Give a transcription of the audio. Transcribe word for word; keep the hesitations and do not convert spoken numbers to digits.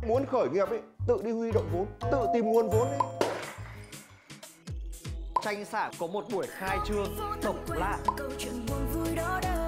Muốn khởi nghiệp ấy, tự đi huy động vốn, tự tìm nguồn vốn đi. Tranh xả có một buổi khai trương độc lạ. Câu chuyện buồn vui đó đâu